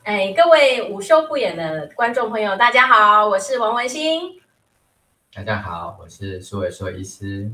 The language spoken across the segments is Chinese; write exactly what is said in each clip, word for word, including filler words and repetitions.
哎，各位午休不演的观众朋友，大家好，我是王文馨。 大家好，我是苏伟硕医师。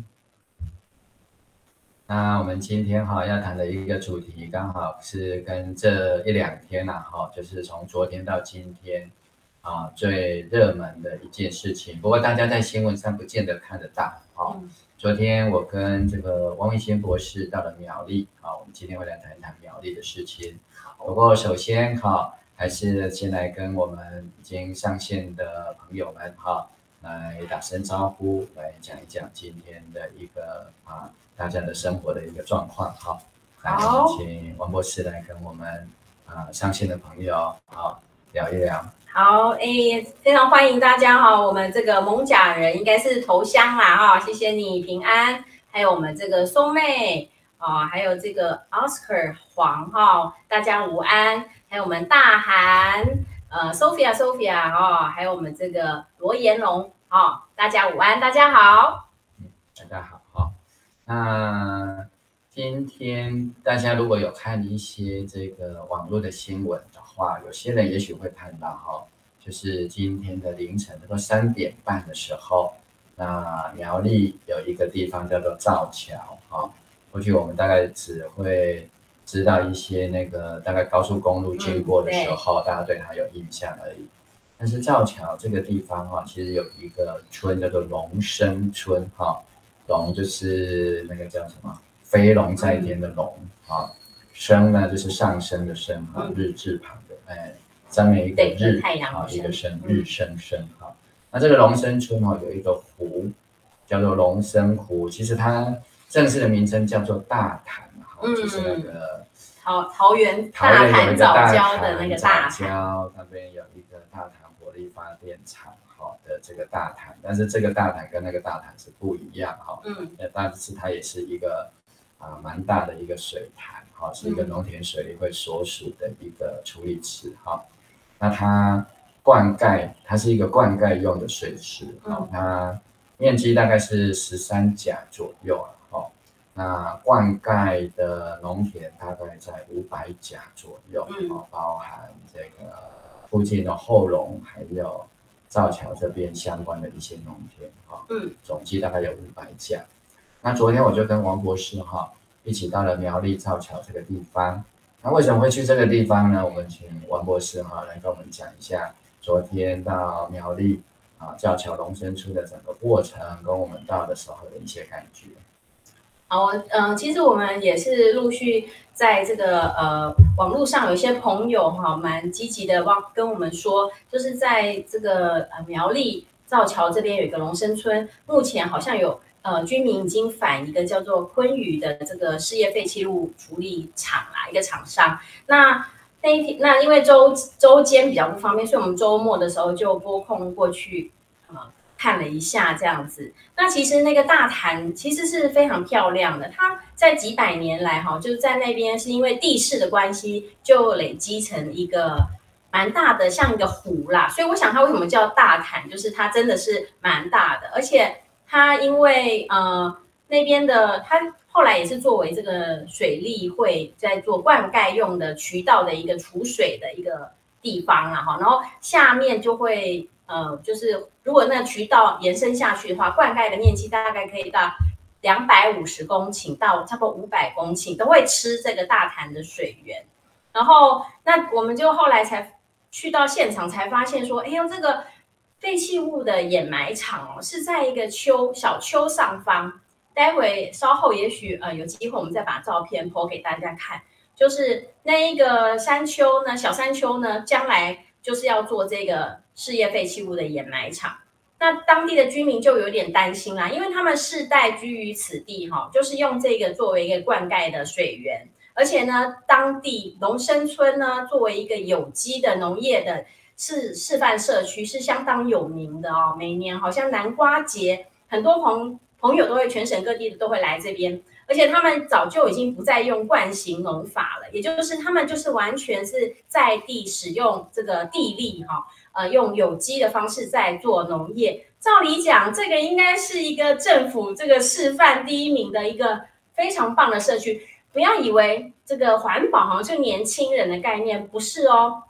那我们今天哈要谈的一个主题，刚好是跟这一两天呐、哈，就是从昨天到今天啊最热门的一件事情。不过大家在新闻上不见得看得到啊。 嗯、 昨天我跟这个王文馨博士到了苗栗啊，我们今天会来谈一谈苗栗的事情。不过首先哈，还是先来跟我们已经上线的朋友们哈。来打声招呼，来讲一讲今天的一个啊大家的生活的一个状况。好，来请王博士来跟我们啊上线的朋友啊聊一聊。 好，哎，非常欢迎大家哈，我们这个蒙甲人应该是头香啦哈，谢谢你平安，还有我们这个松妹啊，还有这个 Oscar 黄哈，大家午安，还有我们大韩呃 Sophia Sophia 哦，还有我们这个罗延龙哦，大家午安，大家好。 嗯，大家好哈。那今天大家如果有看一些这个网络的新闻的话，有些人也许会看到哈，就是今天的凌晨，都三点半的时候，那苗栗有一个地方叫做造桥哈。过去我们大概只会知道一些那个大概高速公路经过的时候，嗯、大家对它有印象而已。但是造桥这个地方哈，其实有一个村叫做龙生村哈，龙就是那个叫什么飞龙在天的龙啊，升呢就是上升的升哈，日字旁的哎，上面一个日啊，一个升，日升升哈。那这个龙生村哈有一个湖叫做龙生湖，其实它正式的名称叫做大潭哈，就是那个桃桃园大潭早教的那个大潭， 那边有一个大潭火力发电厂哈的这个大潭，但是这个大潭跟那个大潭是不一样哈，嗯，但是它也是一个啊蛮大的一个水潭哈，是一个农田水利会所属的一个处理池哈，那它灌溉它是一个灌溉用的水池哈，它面积大概是十三甲左右啊。那灌溉的农田大概在五百甲左右，嗯、包含这个附近的后龙，还有造桥这边相关的一些农田，哈，嗯，总计大概有五百甲。那昨天我就跟王博士哈一起到了苗栗造桥这个地方。那为什么会去这个地方呢？我们请王博士哈来跟我们讲一下昨天到苗栗啊造桥龙生村的整个过程，跟我们到的时候的一些感觉。 好，嗯、呃，其实我们也是陆续在这个呃网络上有一些朋友哈，蛮积极的帮跟我们说，就是在这个呃苗栗造桥这边有一个龙生村，目前好像有呃居民已经返一个叫做昆宇的这个事业废弃物处理厂啦，一个厂商。那那一天，那因为周周间比较不方便，所以我们周末的时候就拨空过去，呃。看了一下这样子，那其实那个大潭其实是非常漂亮的，它在几百年来哈，就是在那边是因为地势的关系，就累积成一个蛮大的，像一个湖啦。所以我想它为什么叫大潭，就是它真的是蛮大的，而且它因为呃那边的它后来也是作为这个水利会在做灌溉用的渠道的一个储水的一个地方啦哈，然后下面就会。呃，就是如果那渠道延伸下去的话，灌溉的面积大概可以到两百五十公顷到差不多五百公顷，都会吃这个大潭的水源。然后，那我们就后来才去到现场，才发现说，哎呦，这个废弃物的掩埋场哦，是在一个丘小丘上方。待会稍后也许呃有机会，我们再把照片 po 给大家看。就是那一个山丘呢，小山丘呢，将来就是要做这个事业废弃物的掩埋场。那当地的居民就有点担心啦，因为他们世代居于此地哈，就是用这个作为一个灌溉的水源，而且呢，当地龙生村呢作为一个有机的农业的示示范社区，是相当有名的哦。每年好像南瓜节，很多朋朋友都会全省各地的都会来这边。而且他们早就已经不再用惯行农法了，也就是他们就是完全是在地使用这个地力哈，呃，用有机的方式在做农业。照理讲，这个应该是一个政府这个示范第一名的一个非常棒的社区。不要以为这个环保好像是年轻人的概念，不是哦。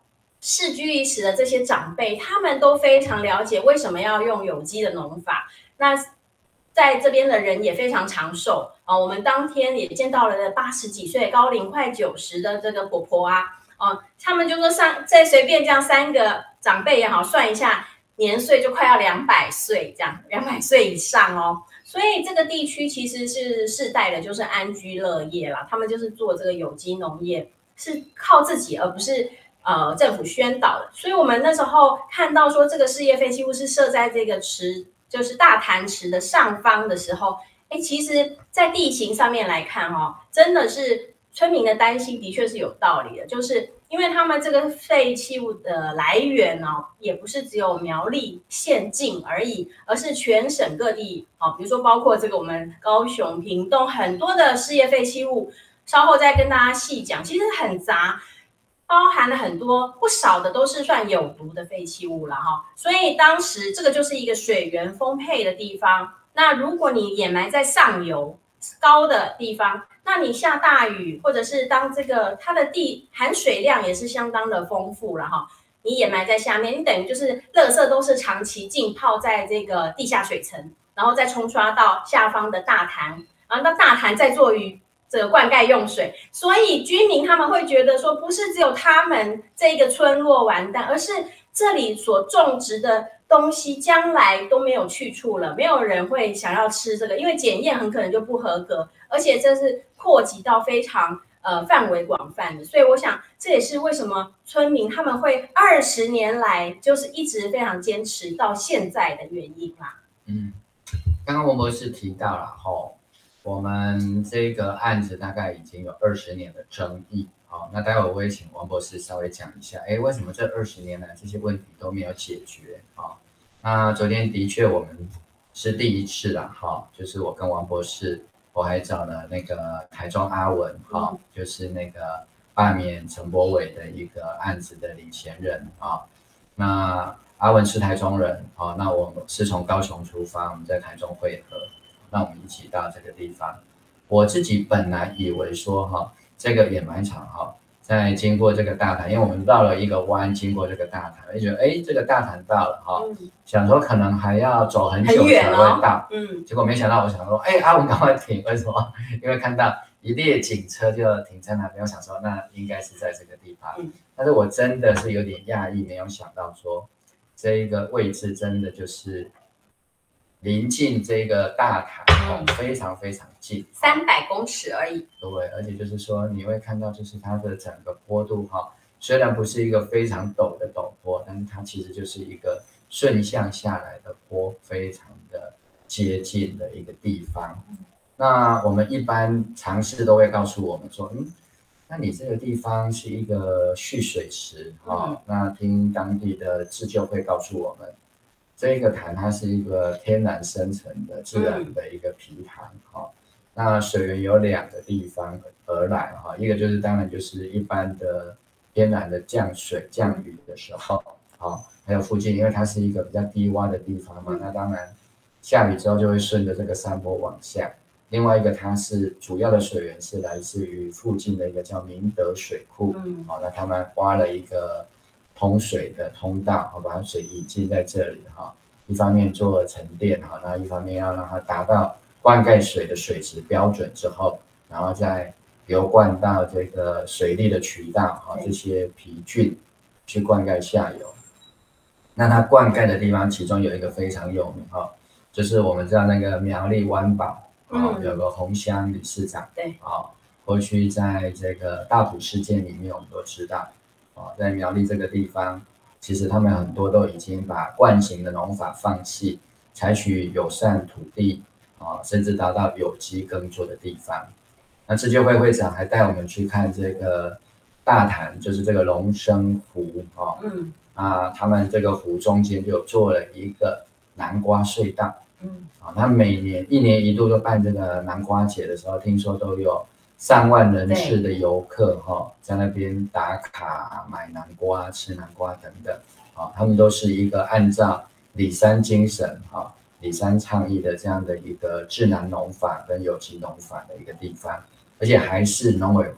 世居一时的这些长辈，他们都非常了解为什么要用有机的农法。那在这边的人也非常长寿啊，我们当天也见到了八十几岁、高龄快九十的这个婆婆啊，哦，他们就说上再随便这样三个长辈也好，算一下年岁就快要两百岁，这样两百岁以上哦。所以这个地区其实是世代的，就是安居乐业啦。他们就是做这个有机农业，是靠自己，而不是呃政府宣导的。所以我们那时候看到说这个事业废弃物是设在这个池，就是大潭池的上方的时候，哎，其实在地形上面来看哦，真的是村民的担心的确是有道理的，就是因为他们这个废弃物的来源哦，也不是只有苗栗县境而已，而是全省各地哦，比如说包括这个我们高雄、屏东很多的事业废弃物，稍后再跟大家细讲，其实很杂。包含了很多不少的都是算有毒的废弃物了哈，所以当时这个就是一个水源丰沛的地方。那如果你掩埋在上游高的地方，那你下大雨，或者是当这个它的地含水量也是相当的丰富了哈，你掩埋在下面，你等于就是垃圾都是长期浸泡在这个地下水层，然后再冲刷到下方的大潭，然后到大潭再做鱼。这个灌溉用水，所以居民他们会觉得说，不是只有他们这个村落完蛋，而是这里所种植的东西将来都没有去处了，没有人会想要吃这个，因为检验很可能就不合格，而且这是扩及到非常呃范围广泛的，所以我想这也是为什么村民他们会二十年来就是一直非常坚持到现在的原因啦。 嗯，刚刚文博士提到了吼。我们这个案子大概已经有二十年的争议，好，那待会我会请王博士稍微讲一下，哎，为什么这二十年来这些问题都没有解决？好，那昨天的确我们是第一次啦，哈，就是我跟王博士，我还找了那个台中阿文，哈，就是那个罢免陈柏伟的一个案子的领衔人啊，那阿文是台中人，啊，那我们是从高雄出发，我们在台中会合。那我们一起到这个地方，我自己本来以为说哈，这个掩埋场哈，在经过这个大潭，因为我们绕了一个弯，经过这个大潭，就觉得哎，这个大潭到了哈，嗯、想说可能还要走很久才会到，嗯，结果没想到，我想说，哎，阿文赶快停，为什么？因为看到一列警车就停在那边，我想说那应该是在这个地方，嗯、但是我真的是有点讶异，没有想到说这一个位置真的就是。临近这个大潭，嗯、非常非常近， 三百公尺而已。 对，而且就是说你会看到，就是它的整个坡度哈，虽然不是一个非常陡的陡坡，但是它其实就是一个顺向下来的坡，非常的接近的一个地方。嗯、那我们一般常识都会告诉我们说，嗯，那你这个地方是一个蓄水池哈，嗯、那听当地的自救会告诉我们。这个潭它是一个天然生成的自然的一个皮潭哈、嗯，那水源有两个地方而来哈，一个就是当然就是一般的天然的降水降雨的时候，好，还有附近因为它是一个比较低洼的地方嘛，那当然下雨之后就会顺着这个山坡往下。另外一个它是主要的水源是来自于附近的一个叫明德水库，嗯，好，那他们挖了一个。通水的通道，好，把水引进在这里哈。一方面做沉淀哈，那一方面要让它达到灌溉水的水质标准之后，然后再流灌到这个水利的渠道哈，这些皮菌去灌溉下游。那它灌溉的地方，其中有一个非常有名哈，就是我们知道那个苗栗湾宝啊，有个洪香理事长，对，啊，过去在这个大埔事件里面，我们都知道。在苗栗这个地方，其实他们很多都已经把惯行的农法放弃，采取友善土地啊，甚至达到有机耕作的地方。那自救会会长还带我们去看这个大潭，就是这个龙生湖啊，嗯，啊，他们这个湖中间就做了一个南瓜隧道，嗯，啊，他每年一年一度都办这个南瓜节的时候，听说都有。上万人次的游客哈，在那边打卡、买南瓜、吃南瓜等等，啊，他们都是一个按照里山精神哈、里山倡议的这样的一个自然农法跟有机农法的一个地方，而且还是农委会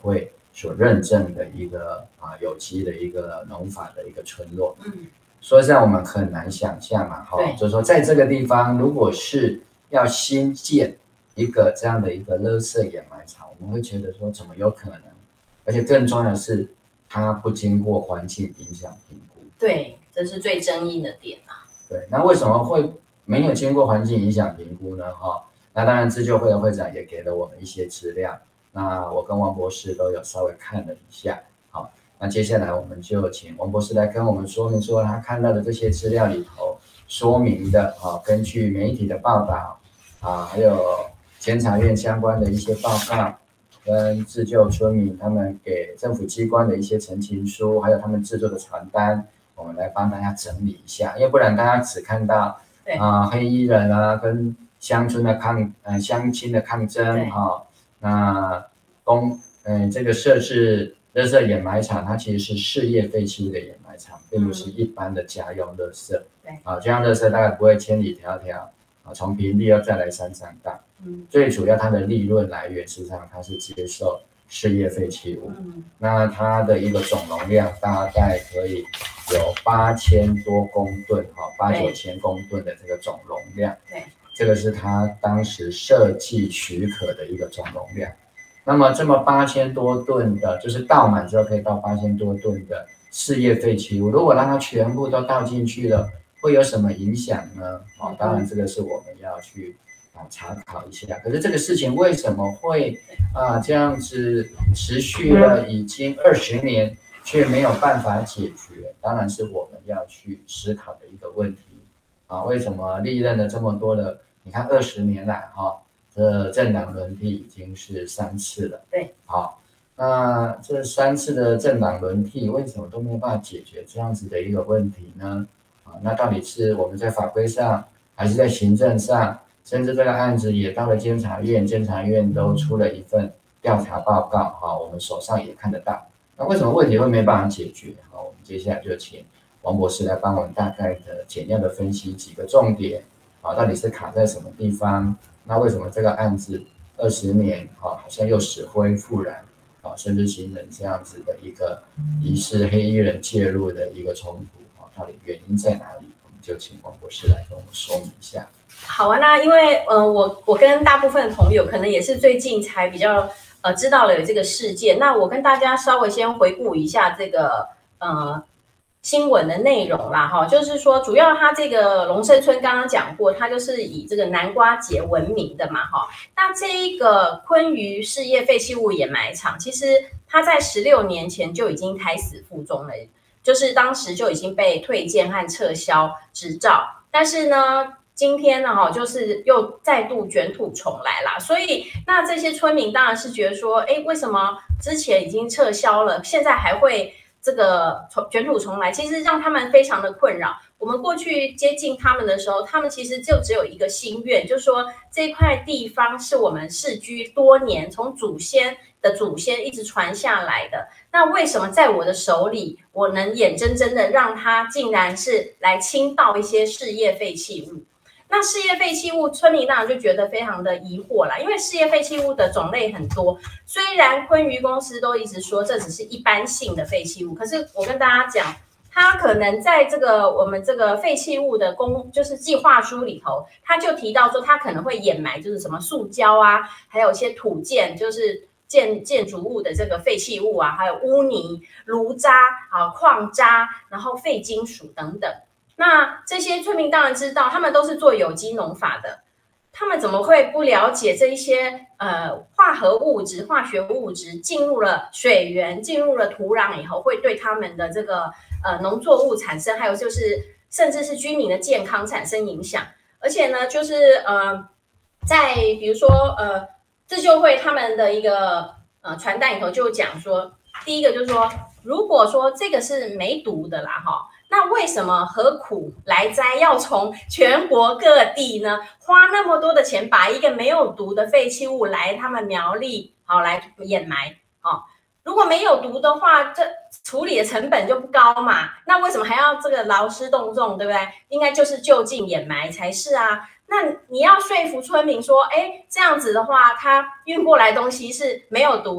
所认证的一个啊有机的一个农法的一个村落。 嗯， 所以这样我们很难想象嘛，哈，就是说在这个地方，如果是要新建一个这样的一个垃圾掩埋场，我们会觉得说怎么有可能？而且更重要的是，它不经过环境影响评估。 对，这是最争议的点啊。 对，那为什么会没有经过环境影响评估呢？哈，那当然自救会的会长也给了我们一些资料，那我跟王博士都有稍微看了一下。好，那接下来我们就请王博士来跟我们说明说他看到的这些资料里头说明的啊，根据媒体的报道啊，还有监察院相关的一些报告，跟自救村民他们给政府机关的一些陈情书，还有他们制作的传单，我们来帮大家整理一下，因为不然大家只看到啊、呃、黑衣人啊跟乡村的抗呃乡亲的抗争哈、哦，那公嗯、呃、这个设置垃圾掩埋场，它其实是事业废弃物的掩埋场，并不是一般的家用垃圾。对啊，家用垃圾大概不会千里迢迢啊从平地要再来山上倒。嗯，最主要它的利润来源，实际上它是接受事业废弃物。嗯，那它的一个总容量大概可以有八千多公吨，哈，八九千公吨的这个总容量。对，这个是它当时设计许可的一个总容量。那么这么八千多吨的，就是倒满之后可以倒八千多吨的事业废弃物，如果让它全部都倒进去了，会有什么影响呢？哦，当然这个是我们要去啊查考一下。可是这个事情为什么会啊这样子持续了已经二十年，却没有办法解决？当然是我们要去思考的一个问题啊。为什么历任了这么多的？你看二十年来哈、哦。这政党轮替已经是三次了，对，好，那这三次的政党轮替为什么都没有办法解决这样子的一个问题呢？啊，那到底是我们在法规上，还是在行政上，甚至这个案子也到了监察院，监察院都出了一份调查报告，哈，我们手上也看得到。那为什么问题会没办法解决？好，我们接下来就请王博士来帮我们大概的简要的分析几个重点，啊，到底是卡在什么地方？那为什么这个案子二十年啊，好像又死灰复燃啊，甚至形成这样子的一个疑似黑衣人介入的一个冲突啊？到底原因在哪里？我们就请王博士来跟我们说明一下。 好啊，那因为呃，我我跟大部分朋友可能也是最近才比较呃知道了有这个事件，那我跟大家稍微先回顾一下这个呃。新闻的内容啦，哈，就是说，主要它这个龙胜村刚刚讲过，它就是以这个南瓜节闻名的嘛，哈。那这一个昆鱼事业废弃物掩埋场，其实它在十六年前就已经胎死腹中了，就是当时就已经被退件和撤销执照，但是呢，今天呢，哈，就是又再度卷土重来啦。所以，那这些村民当然是觉得说，哎，为什么之前已经撤销了，现在还会？这个卷土重来，其实让他们非常的困扰。我们过去接近他们的时候，他们其实就只有一个心愿，就是说这块地方是我们世居多年，从祖先的祖先一直传下来的。那为什么在我的手里，我能眼睁睁的让它竟然是来倾倒一些事业废弃物？那事业废弃物，村民当然就觉得非常的疑惑啦，因为事业废弃物的种类很多，虽然昆鱼公司都一直说这只是一般性的废弃物，可是我跟大家讲，它可能在这个我们这个废弃物的公就是计划书里头，它就提到说它可能会掩埋就是什么塑胶啊，还有一些土建，就是建建筑物的这个废弃物啊，还有污泥、炉渣啊、矿渣，然后废金属等等。那这些村民当然知道，他们都是做有机农法的，他们怎么会不了解这一些呃化合物质、化学物质进入了水源、进入了土壤以后，会对他们的这个呃农作物产生，还有就是甚至是居民的健康产生影响。而且呢，就是呃，在比如说呃自救会他们的一个呃传单里头就讲说，第一个就是说，如果说这个是没毒的啦，哈。那为什么何苦来哉要从全国各地呢，花那么多的钱把一个没有毒的废弃物来他们苗栗好来掩埋？哦，如果没有毒的话，这处理的成本就不高嘛，那为什么还要这个劳师动众，对不对？应该就是就近掩埋才是啊。那你要说服村民说，哎，这样子的话，他运过来东西是没有毒的，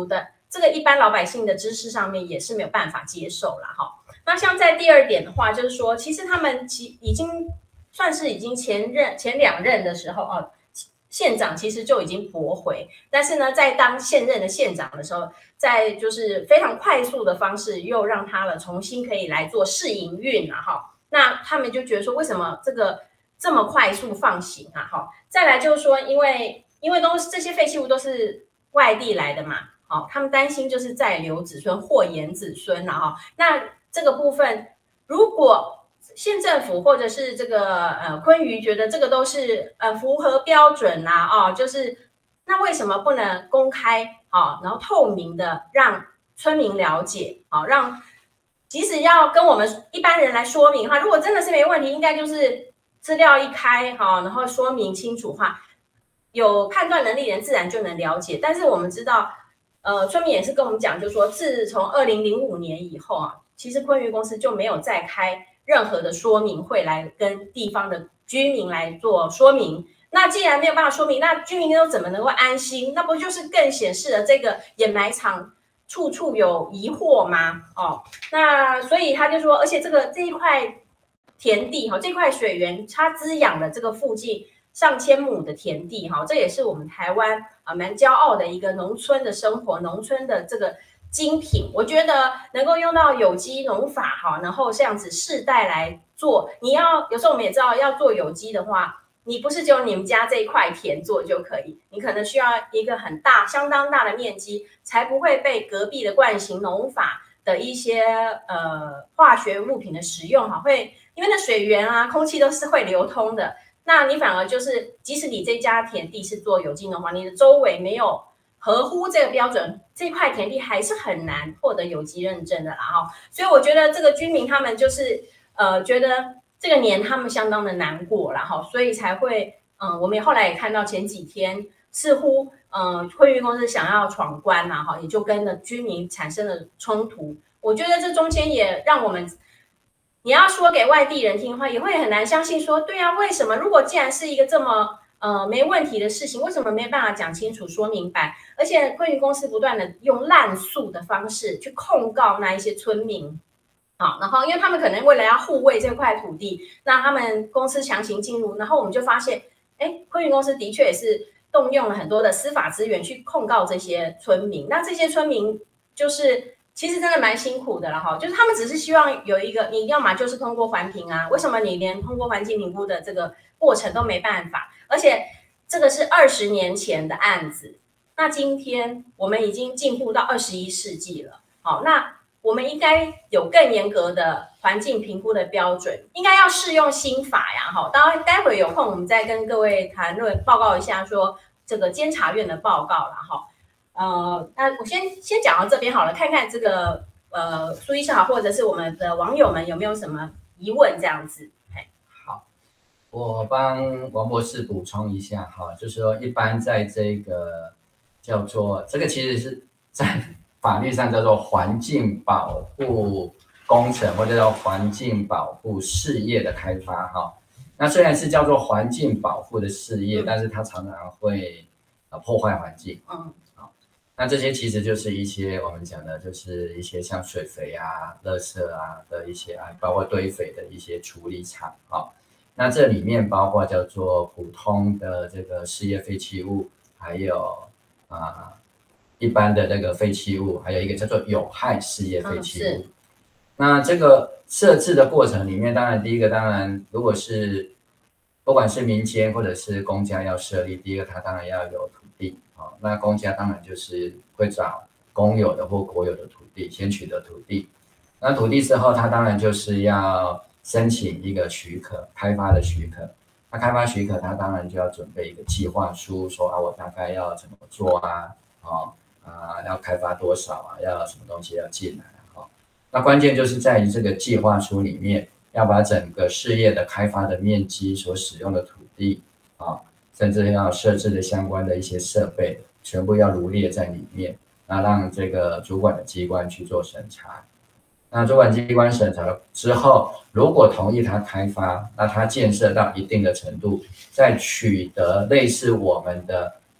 这个一般老百姓的知识上面也是没有办法接受啦哈。那像在第二点的话，就是说，其实他们其已经算是已经前任前两任的时候哦，县长其实就已经驳回，但是呢，在当现任的县长的时候，在就是非常快速的方式又让他了重新可以来做试营运啊哈。那他们就觉得说，为什么这个这么快速放行啊哈？再来就是说，因为因为都是这些废弃物都是外地来的嘛，哦，他们担心就是在留子孙祸延子孙了哈。那这个部分，如果县政府或者是这个呃昆瑜觉得这个都是呃符合标准啦、啊，哦，就是那为什么不能公开啊、哦，然后透明的让村民了解，好、哦，让即使要跟我们一般人来说明哈，如果真的是没问题，应该就是资料一开哈、哦，然后说明清楚哈，有判断能力的人自然就能了解。但是我们知道，呃，村民也是跟我们讲，就是说自从二零零五年以后啊。其实昆瑜公司就没有再开任何的说明会来跟地方的居民来做说明。那既然没有办法说明，那居民又怎么能够安心？那不就是更显示了这个掩埋场处处有疑惑吗？哦，那所以他就说，而且这个这一块田地哈，这块水源它滋养了这个附近上千亩的田地哈，这也是我们台湾啊蛮骄傲的一个农村的生活，农村的这个。精品，我觉得能够用到有机农法哈，然后这样子世代来做。你要有时候我们也知道，要做有机的话，你不是只有你们家这一块田做就可以，你可能需要一个很大、相当大的面积，才不会被隔壁的惯行农法的一些呃化学物品的使用哈，会因为那水源啊、空气都是会流通的，那你反而就是即使你这家田地是做有机农法，你的周围没有。合乎这个标准，这块田地还是很难获得有机认证的啦哈，所以我觉得这个居民他们就是呃觉得这个年他们相当的难过啦哈，所以才会嗯、呃，我们也后来也看到前几天似乎嗯昆瑜公司想要闯关啦哈，也就跟了居民产生了冲突。我觉得这中间也让我们，你要说给外地人听的话，也会很难相信说，对啊，为什么如果既然是一个这么呃，没问题的事情，为什么没办法讲清楚、说明白？而且昆瑜公司不断的用滥诉的方式去控告那一些村民，好，然后因为他们可能为了要护卫这块土地，那他们公司强行进入，然后我们就发现，哎，昆瑜公司的确也是动用了很多的司法资源去控告这些村民，那这些村民就是其实真的蛮辛苦的了哈，就是他们只是希望有一个，你要么就是通过环评啊，为什么你连通过环境评估的这个过程都没办法？而且这个是二十年前的案子，那今天我们已经进步到二十一世纪了。好，那我们应该有更严格的环境评估的标准，应该要适用新法呀。好，当然待会有空我们再跟各位谈论报告一下说这个监察院的报告了哈。呃，那我先先讲到这边好了，看看这个呃苏医生好，或者是我们的网友们有没有什么疑问这样子。 我帮王博士补充一下哈，就是说一般在这个叫做这个其实是在法律上叫做环境保护工程或者叫环境保护事业的开发哈。那虽然是叫做环境保护的事业，但是它常常会呃破坏环境。嗯，好，那这些其实就是一些我们讲的就是一些像水肥啊、垃圾啊的一些啊，包括堆肥的一些处理厂啊。那这里面包括叫做普通的这个事业废弃物，还有啊、呃、一般的这个废弃物，还有一个叫做有害事业废弃物。嗯、那这个设置的过程里面，当然第一个，当然如果是不管是民间或者是公家要设立，第一个它当然要有土地啊、哦。那公家当然就是会找公有的或国有的土地，先取得土地。那土地之后，它当然就是要申请一个许可，开发的许可。那开发许可，它当然就要准备一个计划书，说啊，我大概要怎么做啊，哦啊，要开发多少啊，要什么东西要进来啊，哦。那关键就是在于这个计划书里面，要把整个事业的开发的面积所使用的土地啊、哦，甚至要设置的相关的一些设备，全部要罗列在里面，那让这个主管的机关去做审查。那主管机关审查之后，如果同意他开发，那他建设到一定的程度，再取得类似我们的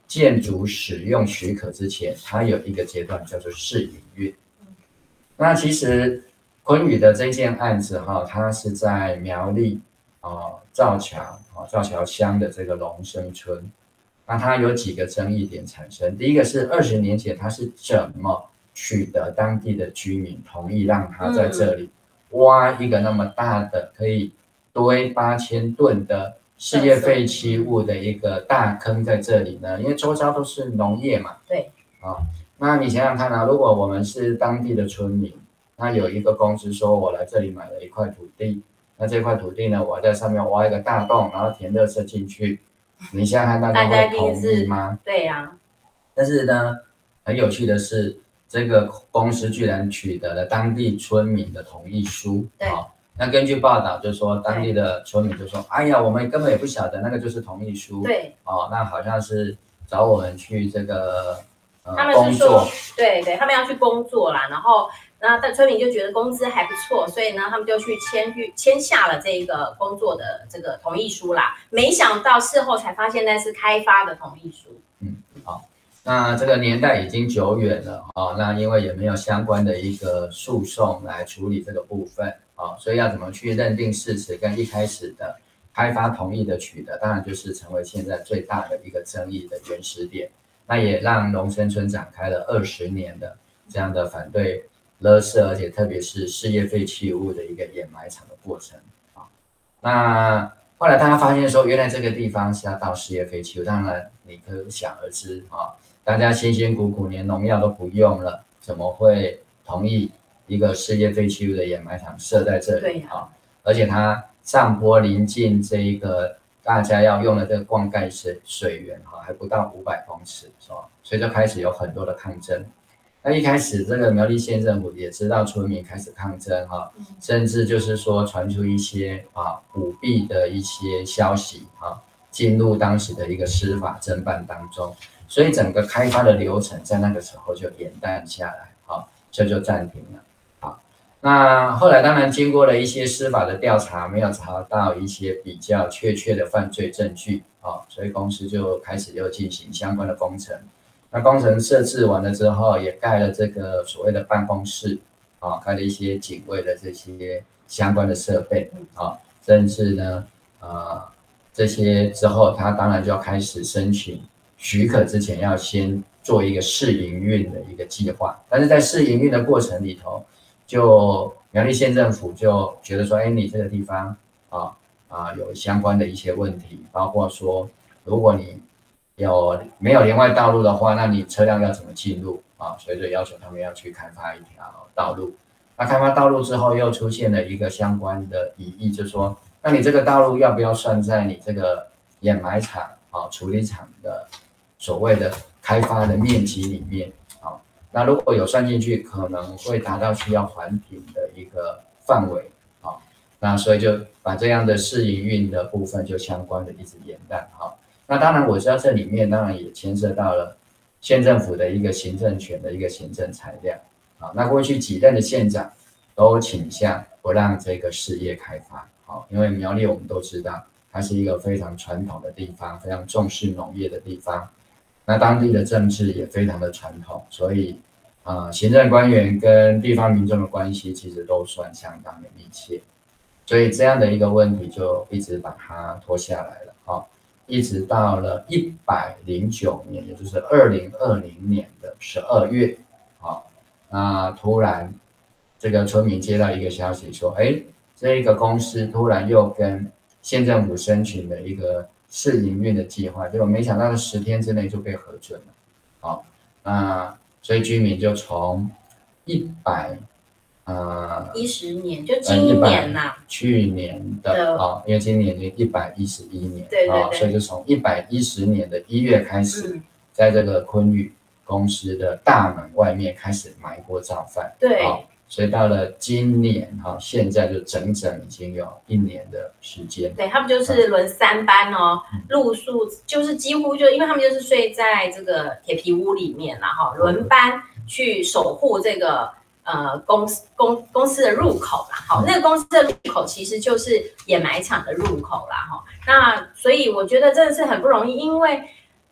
建筑使用许可之前，它有一个阶段叫做试营运。那其实昆宇的这件案子哈，它是在苗栗啊造桥啊造桥乡的这个龙生村。那它有几个争议点产生。第一个是二十年前它是怎么取得当地的居民同意让它在这里挖一个那么大的可以堆八千吨的事业废弃物的一个大坑在这里呢？因为周遭都是农业嘛。 对。 啊，那你想想看啊，如果我们是当地的村民，那有一个公司说我来这里买了一块土地，那这块土地呢，我在上面挖一个大洞，然后填垃圾进去，你想想看大家会同意吗？ 对呀、啊。 但是呢，很有趣的是，这个公司居然取得了当地村民的同意书。 对。 哦，那根据报道就说，当地的村民就说：“哎呀，我们根本也不晓得那个就是同意书。” 对。 哦，那好像是找我们去这个呃他们工作。 对对，他们要去工作啦，然后那但村民就觉得工资还不错，所以呢，他们就去签去签下了这个工作的这个同意书啦。没想到事后才发现那是开发的同意书。 嗯，好。那这个年代已经久远了啊，那因为也没有相关的一个诉讼来处理这个部分啊，所以要怎么去认定事实跟一开始的开发同意的取得，当然就是成为现在最大的一个争议的原始点。那也让龙生村展开了二十年的这样的反对垃圾，而且特别是事业废弃物的一个掩埋场的过程啊。那后来大家发现说，原来这个地方是要倒事业废弃物，当然你可想而知啊。大家辛辛苦苦连农药都不用了，怎么会同意一个事业废弃物的掩埋场设在这里啊？而且它上坡临近这一个大家要用的这个灌溉水水源哈，还不到五百公尺，是吧？所以就开始有很多的抗争。那一开始这个苗栗县政府也知道村民开始抗争哈，甚至就是说传出一些啊舞弊的一些消息啊，进入当时的一个司法侦办当中。所以整个开发的流程在那个时候就延宕下来，好，这就暂停了。好，那后来当然经过了一些司法的调查，没有查到一些比较确切的犯罪证据，啊，所以公司就开始又进行相关的工程。那工程设置完了之后，也盖了这个所谓的办公室，啊，盖了一些警卫的这些相关的设备，啊，甚至呢，呃，这些之后，他当然就要开始申请。许可之前要先做一个试营运的一个计划，但是在试营运的过程里头，就苗栗县政府就觉得说，哎，你这个地方啊啊有相关的一些问题，包括说，如果你有没有连外道路的话，那你车辆要怎么进入啊？所以就要求他们要去开发一条道路。那开发道路之后，又出现了一个相关的疑义，就是说，那你这个道路要不要算在你这个掩埋场啊处理厂的所谓的开发的面积里面啊，那如果有算进去，可能会达到需要环评的一个范围啊，那所以就把这样的试营运的部分就相关的一直延宕啊。那当然我知道这里面当然也牵涉到了县政府的一个行政权的一个行政裁量啊。那过去几任的县长都倾向不让这个事业开发啊，因为苗栗我们都知道它是一个非常传统的地方，非常重视农业的地方。那当地的政治也非常的传统，所以呃，行政官员跟地方民众的关系其实都算相当的密切，所以这样的一个问题就一直把它拖下来了，哦，一直到了一百零九年，也就是二零二零年的十二月，哦，那突然这个村民接到一个消息说，哎，这个公司突然又跟县政府申请了一个试营运的计划，结果没想到十天之内就被核准了，好，那所以居民就从一百呃一十年，就今年呐、啊呃， 去年的啊、哦，因为今年已经一百一十一年， 对对对、 哦，所以就从一百一十年的一月开始，嗯、在这个昆宇公司的大门外面开始埋锅造饭， 对。 哦，所以到了今年哈，现在就整整已经有一年的时间。 对，他们就是轮三班哦，露宿就是几乎就因为他们就是睡在这个铁皮屋里面啦哈，轮班去守护这个呃公司公公司的入口啦，好，那个公司的入口其实就是掩埋场的入口啦哈。那所以我觉得真的是很不容易，因为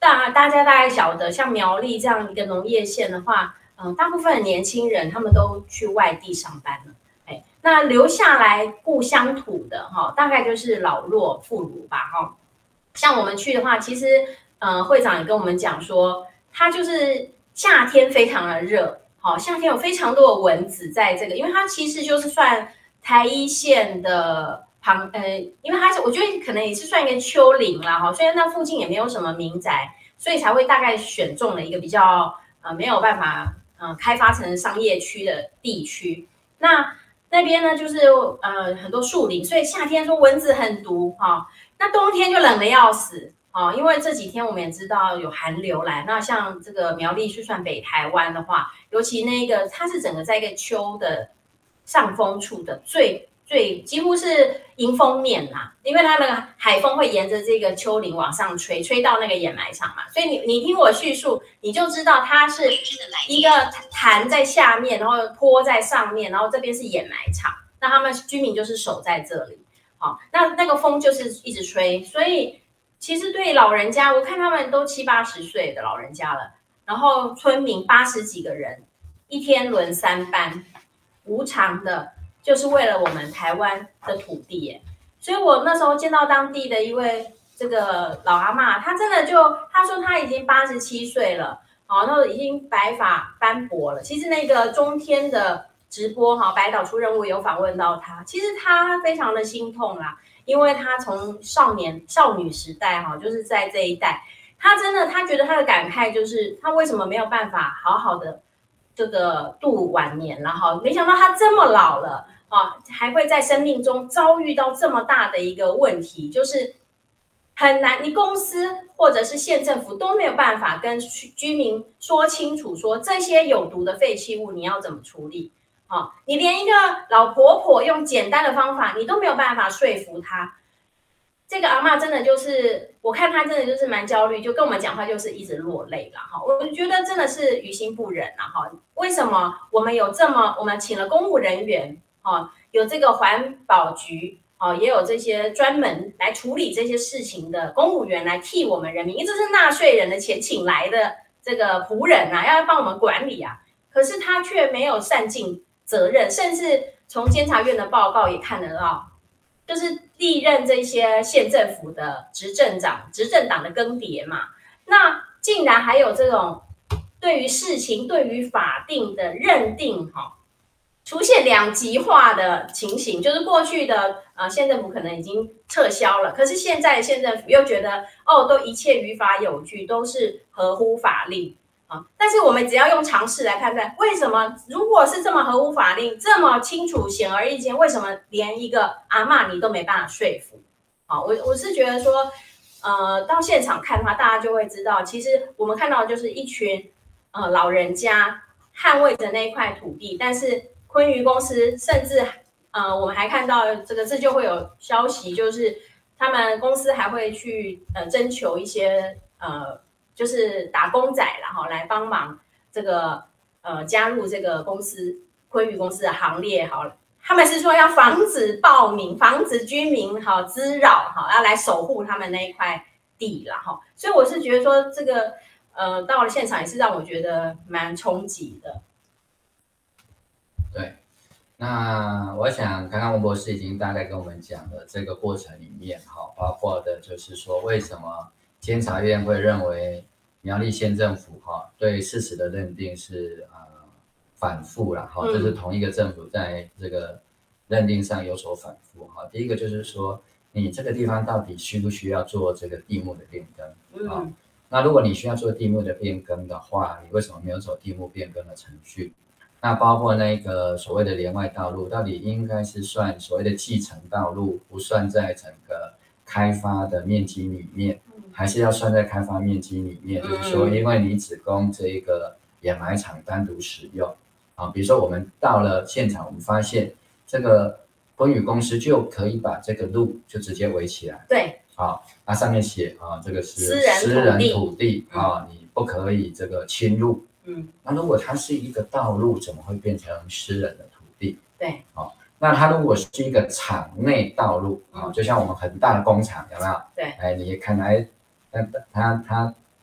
当然大家大概晓得，像苗栗这样一个农业县的话，嗯、呃，大部分的年轻人他们都去外地上班了。哎，那留下来故乡土的哈，大概就是老弱妇孺吧哈。像我们去的话，其实呃会长也跟我们讲说，它就是夏天非常的热，好，夏天有非常多的蚊子在这个，因为它其实就是算台一线的旁，呃，因为它是我觉得可能也是算一个丘陵啦哈，虽然那附近也没有什么民宅，所以才会大概选中了一个比较呃没有办法呃开发成商业区的地区。那那边呢就是呃很多树林，所以夏天说蚊子很毒哈、哦，那冬天就冷得要死。哦，因为这几天我们也知道有寒流来，那像这个苗栗去算北台湾的话，尤其那个它是整个在一个丘的上风处的最最几乎是迎风面啦，因为它那个海风会沿着这个丘陵往上吹，吹到那个掩埋场嘛，所以你你听我叙述，你就知道它是一个潭在下面，然后坡在上面，然后这边是掩埋场，那他们居民就是守在这里，好、哦，那那个风就是一直吹，所以。其实对老人家，我看他们都七八十岁的老人家了，然后村民八十几个人，一天轮三班，无偿的，就是为了我们台湾的土地耶。所以我那时候见到当地的一位这个老阿嬷，她真的就她说她已经八十七岁了，哦，那已经白发斑驳了。其实那个中天的直播哈，百岛出任务有访问到她，其实她非常的心痛啦。因为他从少年少女时代哈，就是在这一代，他真的他觉得他的感慨就是他为什么没有办法好好的这个度晚年了哈？没想到他这么老了啊，还会在生命中遭遇到这么大的一个问题，就是很难，你公司或者是县政府都没有办法跟居民说清楚，说这些有毒的废弃物你要怎么处理。哦，你连一个老婆婆用简单的方法，你都没有办法说服她。这个阿嬷真的就是，我看她真的就是蛮焦虑，就跟我们讲话就是一直落泪了哈。我觉得真的是于心不忍啊哈。为什么我们有这么，我们请了公务人员啊，有这个环保局啊，也有这些专门来处理这些事情的公务员来替我们人民，因为这是纳税人的钱请来的这个仆人啊，要帮我们管理啊。可是他却没有善尽责任，甚至从监察院的报告也看得到，就是历任这些县政府的执政长、执政党的更迭嘛，那竟然还有这种对于事情、对于法定的认定，哈，出现两极化的情形，就是过去的呃县政府可能已经撤销了，可是现在的县政府又觉得哦，都一切于法有据，都是合乎法令。啊！但是我们只要用常识来判断，为什么如果是这么合乎法令、这么清楚、显而易见，为什么连一个阿嬷你都没办法说服？好，我我是觉得说，呃，到现场看的话，大家就会知道，其实我们看到的就是一群呃老人家捍卫着那一块土地，但是昆鱼公司甚至呃，我们还看到这个这就会有消息，就是他们公司还会去呃征求一些呃。就是打工仔然后来帮忙这个呃加入这个公司昆鱼公司的行列好，他们是说要防止暴民、防止居民好滋扰好，要来守护他们那一块地了哈。所以我是觉得说这个呃到了现场也是让我觉得蛮冲击的。 对，那我想刚刚文博士已经大概跟我们讲了这个过程里面哈，包括的就是说为什么监察院会认为苗栗县政府哈对事实的认定是呃反复了哈，这是同一个政府在这个认定上有所反复哈。第一个就是说你这个地方到底需不需要做这个地目的变更啊？那如果你需要做地目的变更的话，你为什么没有走地目变更的程序？那包括那个所谓的连外道路，到底应该是算所谓的继承道路，不算在整个开发的面积里面，还是要算在开发面积里面？就是说，因为你只供这个掩埋场单独使用啊，比如说我们到了现场，我们发现这个昆宇公司就可以把这个路就直接围起来， 对， 啊，那上面写啊，这个是私人土地啊，你不可以这个侵入。 嗯， 那如果它是一个道路，怎么会变成私人的土地？ 对， 哦，那它如果是一个厂内道路啊、哦，就像我们很大的工厂，有没有？ 对， 哎，你看来，它它它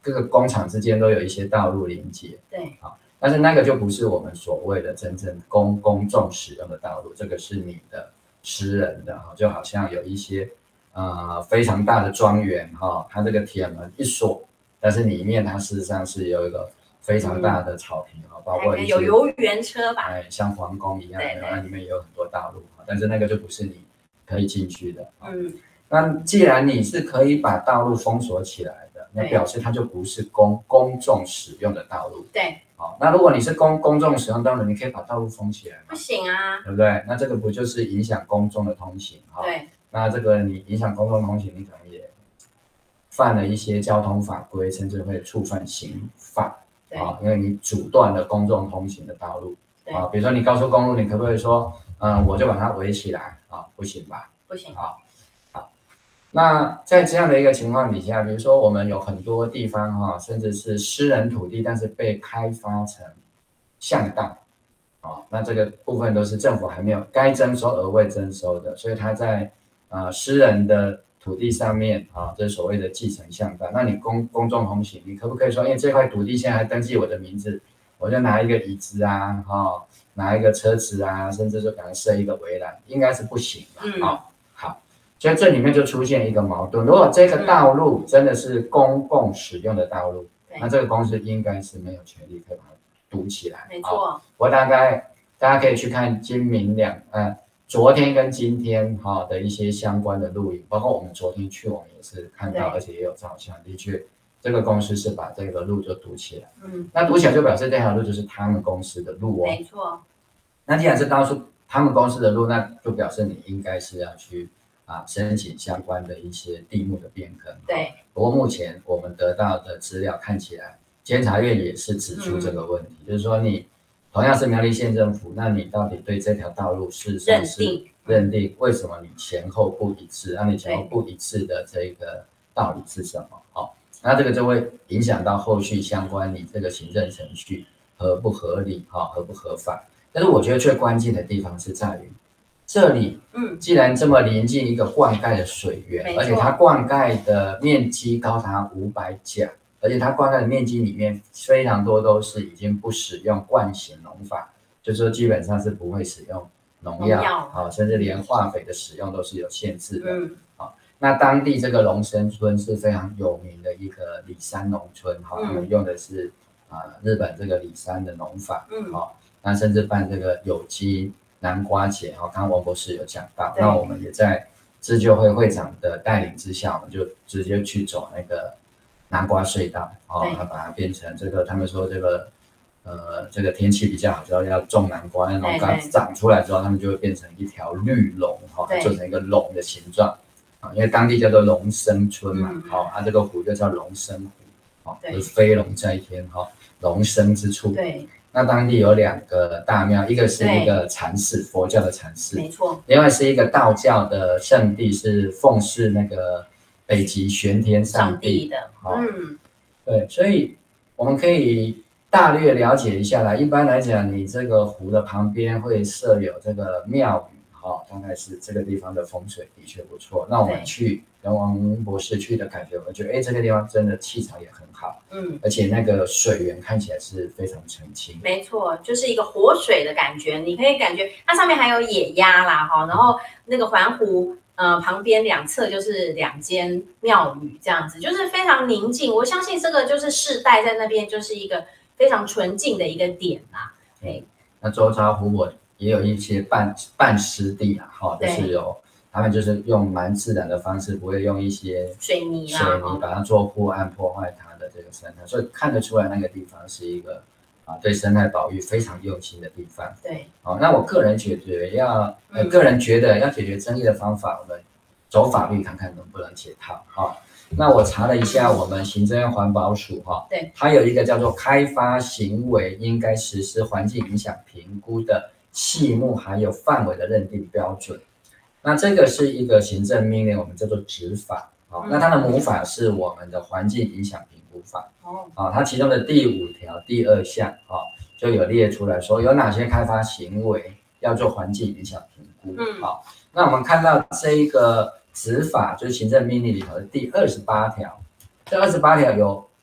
各个工厂之间都有一些道路连接， 对， 好，但是那个就不是我们所谓的真正公公众使用的道路，这个是你的私人的，就好像有一些呃非常大的庄园哈，它这个铁门一锁，但是里面它事实上是有一个非常大的草坪哈、嗯，包括一些有游园车吧， 哎，像皇宫一样， 对对， 那里面也有很多道路，但是那个就不是你可以进去的。 嗯， 那既然你是可以把道路封锁起来的，那表示它就不是公公众使用的道路。 对。 好，那如果你是公公众使用道路，你可以把道路封起来吗？ 不行啊， 对不对？那这个不就是影响公众的通行？ 对。 那这个你影响公众通行，你可能也犯了一些交通法规，甚至会触犯刑法。啊，因为你阻断了公众通行的道路。啊，比如说你高速公路，你可不可以说，嗯，我就把它围起来？啊，不行吧？ 不行。 好，好。那在这样的一个情况底下，比如说我们有很多地方哈、啊，甚至是私人土地，但是被开发成巷道，啊，那这个部分都是政府还没有该征收而未征收的，所以它在呃私人的土地上面啊，这是所谓的继承巷道。那你公公众通行，你可不可以说，因为这块土地现在还登记我的名字，我就拿一个椅子啊，哈、哦，拿一个车子啊，甚至就给它设一个围栏，应该是不行的。嗯，哦，好，所以这里面就出现一个矛盾。如果这个道路真的是公共使用的道路，嗯、那这个公司应该是没有权利可以把它堵起来。 没错。哦、 我大概大家可以去看今明两呃。昨天跟今天哈的一些相关的录影，包括我们昨天去，我们也是看到，而且也有照相。的确，这个公司是把这个路就堵起来。嗯，那堵起来就表示这条路就是他们公司的路哦。 没错。 那既然是当初他们公司的路，那就表示你应该是要去啊申请相关的一些地目的变更。 对。 不过目前我们得到的资料看起来，监察院也是指出这个问题，嗯、就是说你。同样是苗栗县政府，那你到底对这条道路事实上是认定？认定为什么你前后不一致？那你前后不一致的这个道理是什么？哦，那这个就会影响到后续相关你这个行政程序合不合理，哈、哦，合不合法？但是我觉得最关键的地方是在于，这里，嗯，既然这么临近一个灌溉的水源，而且它灌溉的面积高达五百甲。而且它灌溉的面积里面非常多都是已经不使用惯行农法，就是说基本上是不会使用农药，啊、哦，甚至连化肥的使用都是有限制的。嗯，好、哦，那当地这个龙生村是非常有名的一个里山农村，哈、哦，他们用的是啊、呃、日本这个里山的农法，嗯，好、哦，那甚至办这个有机南瓜节，哈、哦，刚刚王博士有讲到，那我们也在自救会会长的带领之下，我们就直接去走那个。南瓜隧道，哦，它把它变成这个，他们说这个，呃，这个天气比较好之后要种南瓜，那南瓜长出来之后，他们就会变成一条绿龙，哈、哦，做成一个龙的形状，啊、哦，因为当地叫做龙生村嘛，好、嗯，它、哦啊、这个湖就叫龙生湖，哦，就是飞龙在天，哈、哦，龙生之处，对。那当地有两个大庙，一个是一个禅寺，佛教的禅寺，没错，另外是一个道教的圣地，是奉祀那个。北极玄天上帝的，嗯，对，所以我们可以大略了解一下来。一般来讲，你这个湖的旁边会设有这个庙宇，哈、哦，大概是这个地方的风水的确不错。那我们去跟王博士去的感觉，我觉得，哎，这个地方真的气场也很好，嗯，而且那个水源看起来是非常澄清。 没错，就是一个活水的感觉，你可以感觉它上面还有野鸭啦，哈，然后那个环湖。呃，旁边两侧就是两间庙宇，这样子就是非常宁静。我相信这个就是世代在那边就是一个非常纯净的一个点啦。 对，那周遭湖泊也有一些半半湿地啊，哈、哦，就是有他们就是用蛮自然的方式，不会用一些水泥水泥把它做破案破坏它的这个生态，所以看得出来那个地方是一个。啊，对生态保育非常用心的地方。对，哦，那我个人解决要，呃，个人觉得要解决争议的方法，我们走法律看看能不能解套。哈、哦，那我查了一下，我们行政院环保署哈，对，它有一个叫做开发行为应该实施环境影响评估的细目还有范围的认定标准。那这个是一个行政命令，我们叫做执法。哦，那它的母法是我们的环境影响评估法。哦，啊，它其中的第五条第二项啊、哦，就有列出来说有哪些开发行为要做环境影响评估。嗯，好、哦，那我们看到这一个执法就是行政命令里头的第二十八条，这二十八条有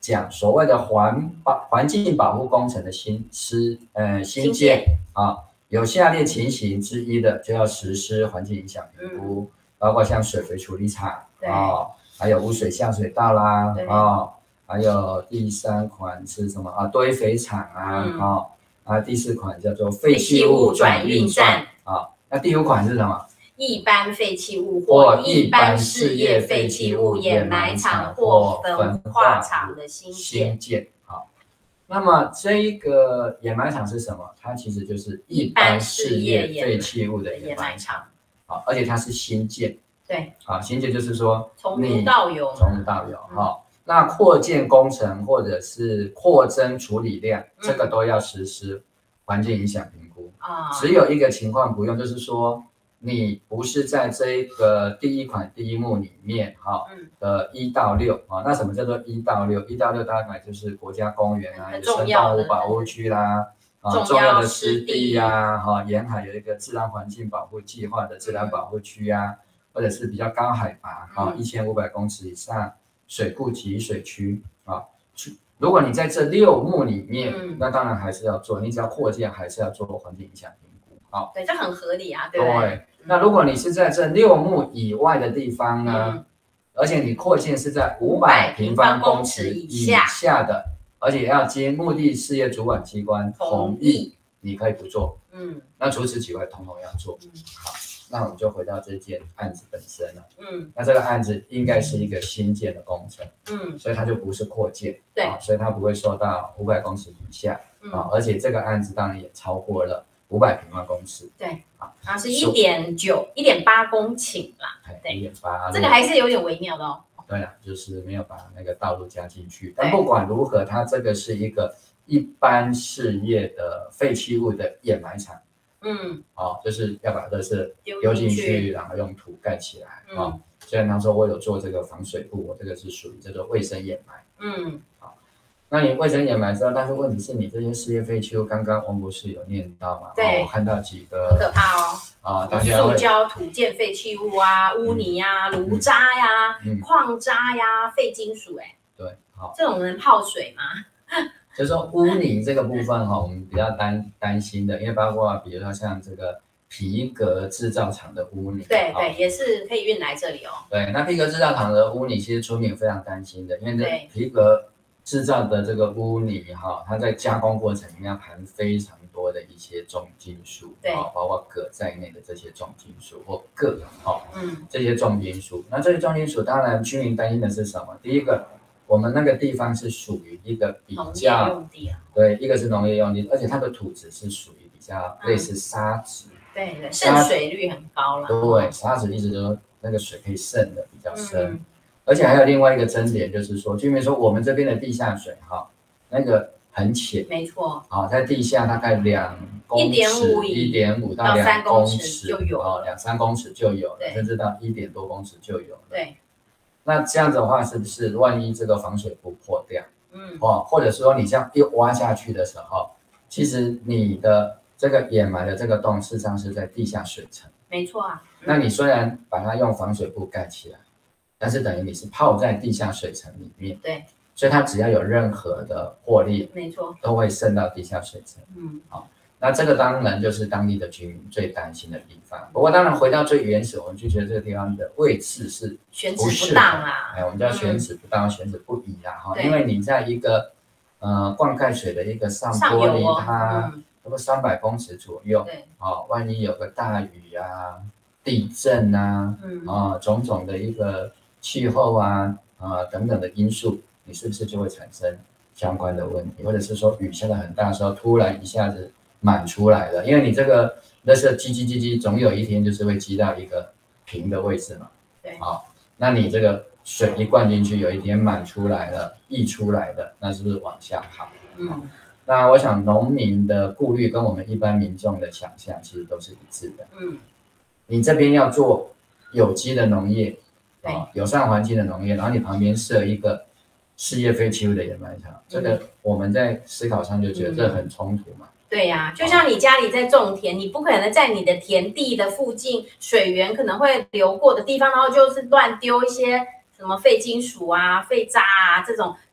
讲所谓的环保环境保护工程的新施呃新建啊，有下列情形之一的，就要实施环境影响评估，嗯、包括像水肥处理厂啊，还有污水下水道啦啊，还有第三款是什么啊？堆肥厂啊，嗯、啊，啊第四款叫做废弃物转运站啊，那第五款是什么？ 一般废弃物或一般事业废弃物掩埋场或焚化厂的新建。 好，那么这个掩埋场是什么？它其实就是一般事业废弃物的掩埋场。好，而且它是新建。 对。 好，新建就是说从无到有。 从无到有。好，那扩建工程或者是扩增处理量，这个都要实施环境影响评估。啊。只有一个情况不用，就是说。你不是在这个第一款第一目里面哈的一到六啊，那什么叫做一到六？一到六大概就是国家公园啊，野生动物保护区啦，啊重要的湿地呀，哈沿海有一个自然环境保护计划的自然保护区啊，或者是比较高海拔啊一千五百公尺以上水库集水区啊。如果你在这六目里面，嗯、那当然还是要做，你只要扩建还是要做环境影响评估。好， 对，这很合理啊，对不对？对。 那如果你是在这六目以外的地方呢，嗯、而且你扩建是在五百平方公尺以下的，而且要经目的事业主管机关同意，你可以不做。嗯，那除此以外，统统要做。嗯，好，那我们就回到这件案子本身了。嗯，那这个案子应该是一个新建的工程。嗯，所以它就不是扩建。对、啊，所以它不会受到五百公尺以下。嗯、啊，而且这个案子当然也超过了五百平方公尺。 对。啊，是一点九、一点八公顷啦， 对，一点八， 这个还是有点微妙的哦。 对了，就是没有把那个道路加进去。但不管如何，它这个是一个一般事业的废弃物的掩埋场。嗯，哦，就是要把垃圾丢进去，然后用土盖起来。嗯、哦，虽然他说我有做这个防水布，我这个是属于叫做卫生掩埋。嗯，好。那你卫生掩埋之后，但是问题是你这些事业废弃物，刚刚王博士有念到嘛？ 对， 我看到几个很可怕哦。 啊，大家塑胶、土建废弃物啊，污泥啊，炉渣呀、矿渣呀，废金属，哎， 对，好， 这种能泡水吗？ 就是说污泥这个部分哈，我们比较担担心的，因为包括比如说像这个皮革制造厂的污泥， 对对，也是可以运来这里哦。 对，那皮革制造厂的污泥，其实村民非常担心的，因为这皮革制造的这个污泥哈，它在加工过程里面含非常多的一些重金属，对，包括铬在内的这些重金属或铬，哈，嗯，这些重金属。那这些重金属，当然居民担心的是什么？第一个，我们那个地方是属于一个比较， 用地啊， 对，一个是农业用地，而且它的土质是属于比较类似沙质， 嗯、对对，渗水率很高了。 对，沙质一直都那个水可以渗的比较深。嗯，而且还有另外一个争点，就是说，居民说我们这边的地下水哈，那个很浅， 没错， 啊，在地下大概两公尺，一点五到两公尺就有， 啊，两三公尺就有，甚至到一点多公尺就有。 对， 那这样子的话，是不是万一这个防水布破掉，嗯，哦，或者说你这样一挖下去的时候，其实你的这个掩埋的这个洞，事实上是在地下水层， 没错啊。 那你虽然把它用防水布盖起来，但是等于你是泡在地下水层里面， 对， 所以它只要有任何的获利， 没错， 都会渗到地下水层。嗯，好，那这个当然就是当地的居民最担心的地方。不过当然回到最原始，我们就觉得这个地方的位置是选址不当啊， 哎，我们叫选址不当，嗯、选址不宜啊，哈，因为你在一个呃灌溉水的一个上坡离它差不多三百公尺左右，对，哦，万一有个大雨啊、地震啊，嗯啊、呃，种种的一个气候啊啊、呃、等等的因素，你是不是就会产生相关的问题？或者是说雨下的很大的时候，突然一下子满出来了，因为你这个垃圾积积积积，总有一天就是会积到一个平的位置嘛。对，好，那你这个水一灌进去，有一天满出来了，溢出来的，那是不是往下跑？嗯，那我想农民的顾虑跟我们一般民众的想象其实都是一致的。嗯，你这边要做有机的农业，啊，友善环境的农业，然后你旁边设一个事业废弃物的掩埋场，这个我们在思考上就觉得这很冲突嘛。 对呀、啊，就像你家里在种田，你不可能在你的田地的附近水源可能会流过的地方，然后就是乱丢一些什么废金属啊、废渣啊这种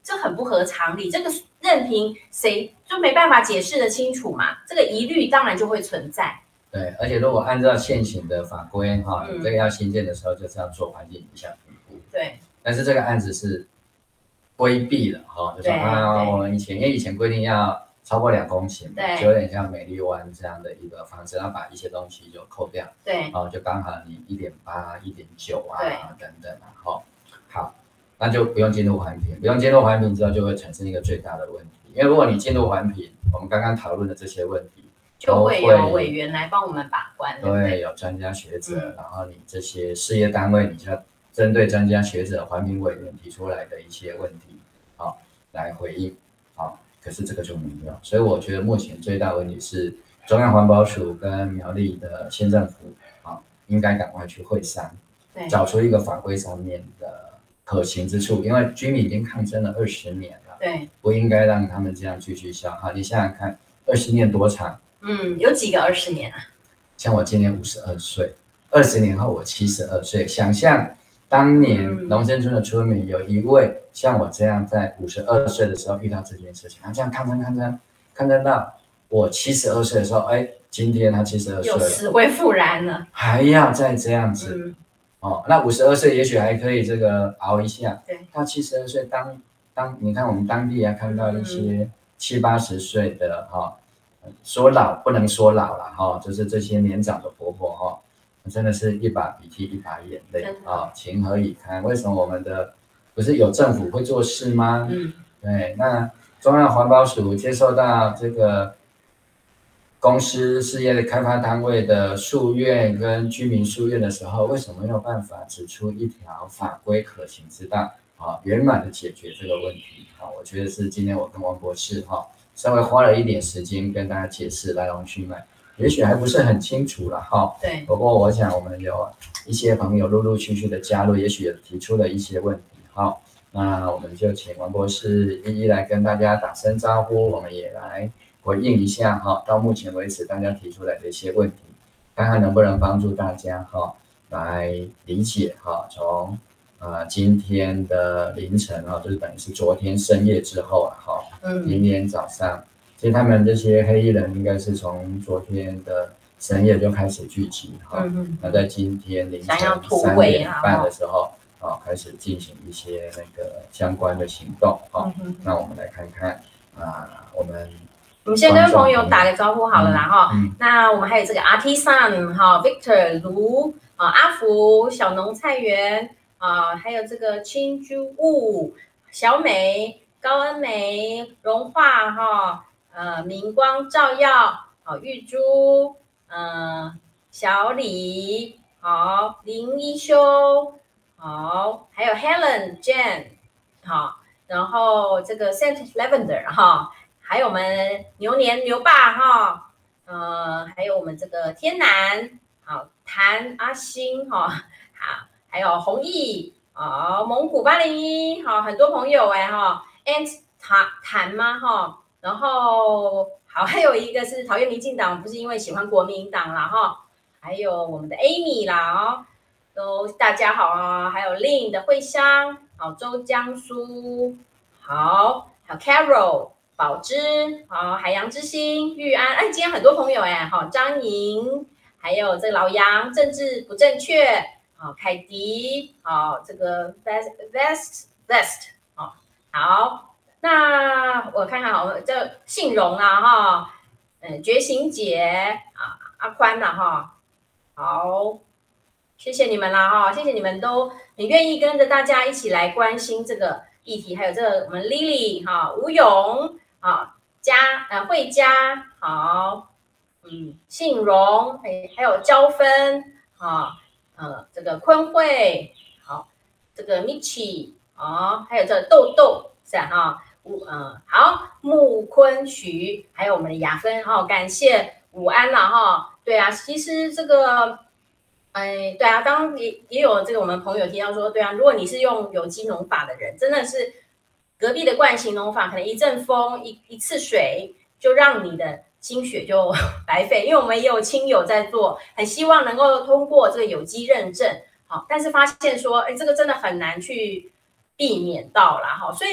这很不合常理，这个任凭谁就没办法解释得清楚嘛，这个疑虑当然就会存在。 对，而且如果按照现行的法规哈，你这个要新建的时候就是要做环境影响评估。 对。 但是这个案子是规避了哈，就说啊，我们以前因为以前规定要超过两公顷，就有点像美丽湾这样的一个房子，要把一些东西就扣掉。 对。 哦，就刚好你一点八、一点九啊等等啊，哈，好，那就不用进入环评，不用进入环评之后就会产生一个最大的问题，因为如果你进入环评，我们刚刚讨论的这些问题。 就会有委员来帮我们把关，对， 对，有专家学者，嗯、然后你这些事业单位，你就要针对专家学者、环评委员提出来的一些问题，好、哦、来回应，好、哦，可是这个就没有，所以我觉得目前最大问题是中央环保署跟苗栗的县政府，啊、哦，应该赶快去会商，找出一个法规上面的可行之处，因为居民已经抗争了二十年了， 对， 不应该让他们这样继续消耗。你想想看，二十年多长？ 嗯，有几个二十年啊？ 像我今年五十二岁，二十年后我七十二岁。想象当年农村村的村民有一位像我这样在五十二岁的时候遇到这件事情，他这样抗争抗争抗争到我七十二岁的时候，哎，今天他七十二岁了， 又死灰复燃了， 还要再这样子。嗯、哦，那五十二岁也许还可以这个熬一下， 对， 到七十二岁当当你看我们当地啊看到一些七八十岁的哈。哦，说老不能说老了哈，就是这些年长的婆婆哈，真的是一把鼻涕一把眼泪啊，情何以堪？为什么我们的不是有政府会做事吗？嗯，对，那中央环保署接受到这个公司事业的开发单位的诉愿跟居民诉愿的时候，为什么没有办法指出一条法规可行之道啊，圆满的解决这个问题啊？我觉得是今天我跟王博士哈。稍微花了一点时间跟大家解释来龙去脉，也许还不是很清楚了哈。 对。 不过我想我们有一些朋友陆陆续续的加入，也许也提出了一些问题。好，那我们就请王博士一一来跟大家打声招呼，我们也来回应一下哈。到目前为止大家提出来的一些问题，看看能不能帮助大家哈来理解哈。从呃，今天的凌晨啊，就是等于是昨天深夜之后了哈。嗯。今天早上，其实他们这些黑衣人应该是从昨天的深夜就开始聚集哈。嗯。那在今天凌晨三点半的时候，啊，开始进行一些那个相关的行动哈。嗯。那我们来看看啊，我们我们先跟朋友打个招呼好了啦哈。嗯。那我们还有这个阿 T Sun 哈 ，Victor 卢啊，阿福小农菜园。啊，还有这个青珠雾、小美、高恩美、融化哈，呃，明光照耀，好，玉珠，呃，小李，好，林一修，好，还有 Helen Jane， 好，然后这个 Saint Lavender 哈，还有我们牛年牛爸哈，呃，还有我们这个天南，好，谭阿星哈，好。还有弘毅，好，蒙古八零一，好，很多朋友哎哈 ，Ant 谈谈吗哈，然后好，还有一个是讨厌民进党，不是因为喜欢国民党啦哈，还有我们的 Amy 啦哦，都大家好啊，还有 Lin 的惠香，好，周江苏，好，还有 Carol 宝芝，好，海洋之星玉安，哎，今天很多朋友哎，好，张莹，还有这个老杨，政治不正确。好，凯迪，好，这个 vest vest vest， 好，好，那我看看好，这信荣啊，哈，嗯，觉醒姐啊，阿宽呐，哈，好，谢谢你们啦，哈，谢谢你们都很愿意跟着大家一起来关心这个议题，还有这个我们 Lily 哈，吴勇啊，嘉呃慧嘉，好，嗯，信荣，还还有焦芬，哈。呃，这个坤慧，好，这个 Michi， 好，还有这豆豆是啊，哈，吴呃，好，木坤徐，还有我们的雅芬，哈，感谢午安啦，哈，对啊，其实这个，哎，对啊，刚刚也也有这个我们朋友提到说，对啊，如果你是用有机农法的人，真的是隔壁的惯行农法，可能一阵风一一次水就让你的心血就白费，因为我们也有亲友在做，很希望能够通过这个有机认证，好，但是发现说，哎，这个真的很难去避免到啦，哈，所以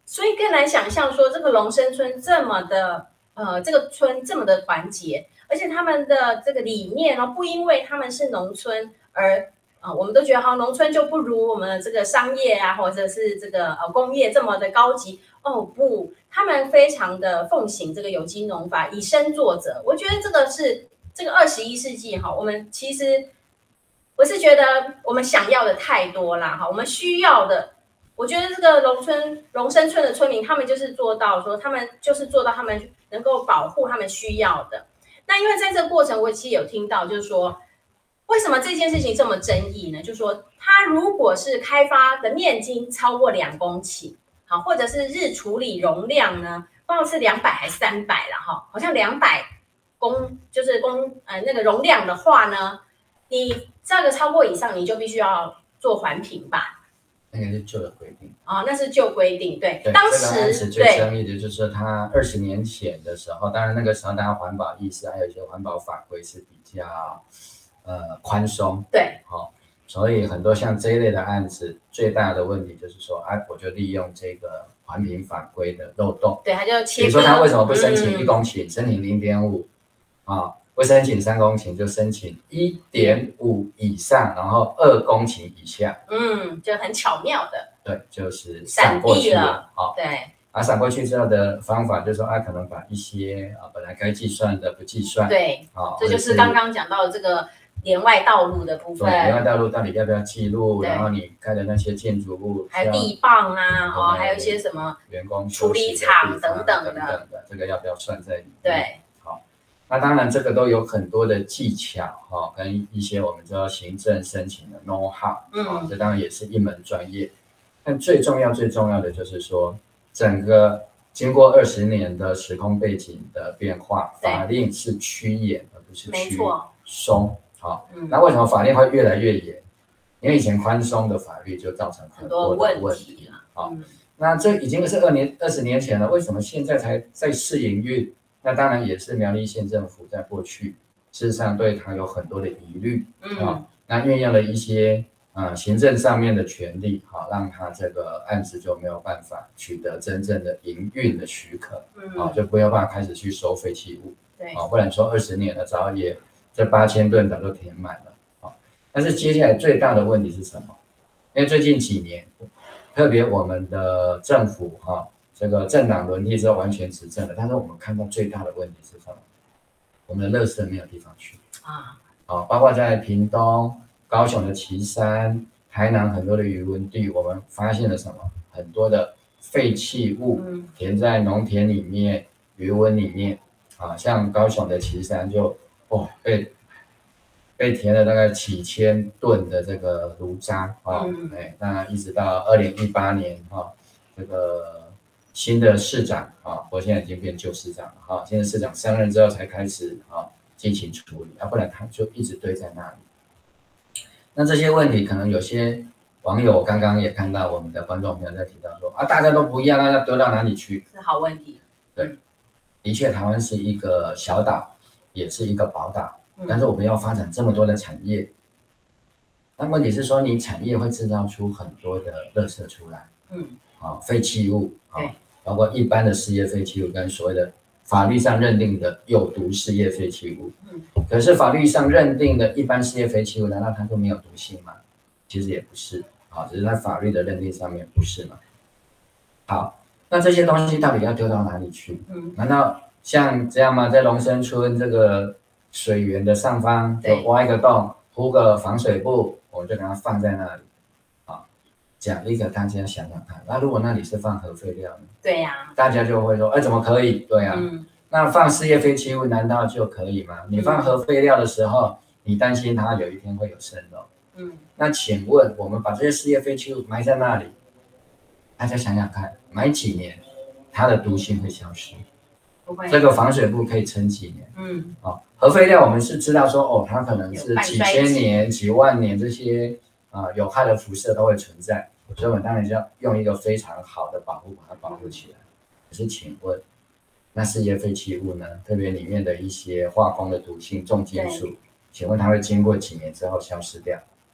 所以更难想象说这个龙生村这么的呃，这个村这么的团结，而且他们的这个理念哦，不因为他们是农村而啊、呃，我们都觉得好农村就不如我们的这个商业啊，或者是这个呃工业这么的高级哦，不，他们非常的奉行这个有机农法，以身作则。我觉得这个是这个二十一世纪哈，我们其实我是觉得我们想要的太多啦哈，我们需要的。我觉得这个龙村龙生村的村民，他们就是做到说，他们就是做到他们能够保护他们需要的。那因为在这个过程，我其实有听到，就是说，为什么这件事情这么争议呢？就是说，它如果是开发的面积超过两公顷，好，或者是日处理容量呢，不知道是两百还是三百了哈，好像两百公就是公呃那个容量的话呢，你这个超过以上，你就必须要做环评吧。 那个是旧的规定哦，那是旧规定，对。 对， 当时、 这个案子最争议的就是他二十年前的时候，当然那个时候大家环保意识还有一些环保法规是比较呃宽松， 对， 好、哦，所以很多像这一类的案子，最大的问题就是说，啊，我就利用这个环评法规的漏洞， 对，他就切割。 比如说他为什么不申请一公顷，嗯、申请零点五啊？不申请三公顷就申请一点五以上，然后二公顷以下， 嗯，就很巧妙的， 对，就是闪过去了， 好、哦，对， 啊，闪过去之后的方法就是说，啊，可能把一些啊本来该计算的不计算， 对，啊，这就是刚刚讲到的这个连外道路的部分， 连外道路到底要不要记录？然后你盖的那些建筑物， 还有地磅啊，哦，还有一些什么员工处理厂等等的，等等的，这个要不要算在里面？ 对。 那当然，这个都有很多的技巧哈、哦，跟一些我们知道行政申请的 know how， 嗯、哦，这当然也是一门专业。但最重要、最重要的就是说，整个经过二十年的时空背景的变化，法令是趋严而不是趋松。好、哦嗯，那为什么法令会越来越严？因为以前宽松的法律就造成很多的问题了。好、嗯哦，那这已经是二年、二十年前了，为什么现在才在试营运？那当然也是苗栗县政府在过去事实上对它有很多的疑虑，嗯、哦，那运用了一些呃行政上面的权利，好、哦，让它这个案子就没有办法取得真正的营运的许可，嗯，哦，就没有办法开始去收废弃物，对，哦，不然说二十年了，早也这八千吨早就填满了，哦，但是接下来最大的问题是什么？因为最近几年，特别我们的政府哈。哦这个政党轮替之后完全执政了，但是我们看到最大的问题是什么？我们的垃圾没有地方去啊！哦，包括在屏东、高雄的旗山、台南很多的渔塭地，我们发现了什么？很多的废弃物填在农田里面、渔塭里面啊，像高雄的旗山就哦被被填了大概几千吨的这个炉渣啊，嗯、哎，那一直到二零一八年啊，这个。新的市长啊，我现在已经变旧市长了哈。现在市长上任之后才开始啊进行处理，要、啊、不然他就一直堆在那里。那这些问题，可能有些网友刚刚也看到我们的观众朋友在提到说啊，大家都不一样，那要丢到哪里去？ 是好问题。 对，的确，台湾是一个小岛，也是一个宝岛，但是我们要发展这么多的产业，那问题是说，你产业会制造出很多的垃圾出来，嗯，啊，废弃物啊。包括一般的事业废弃物跟所谓的法律上认定的有毒事业废弃物，嗯，可是法律上认定的一般事业废弃物，难道它就没有毒性吗？其实也不是，好，只是在法律的认定上面不是嘛。好，那这些东西到底要丢到哪里去？嗯，难道像这样吗？在龙生村这个水源的上方就挖一个洞，铺个防水布，我就给它放在那里。讲一个大家想想看，那如果那里是放核废料呢？ 对呀、啊， 大家就会说，哎，怎么可以？对呀、啊嗯，那放事业废弃物难道就可以吗？你放核废料的时候，你担心它有一天会有渗漏，嗯，那请问我们把这些事业废弃物埋在那里，大家想想看，埋几年，它的毒性会消失？ 不会， 这个防水布可以撑几年？嗯，哦，核废料我们是知道说，哦，它可能是几千年、几万年这些。啊、呃，有害的辐射都会存在，所以我们当然就要用一个非常好的保护把它保护起来。可是，请问，那事业废弃物呢？特别里面的一些化工的毒性、重金属，请问它会经过几年之后消失掉？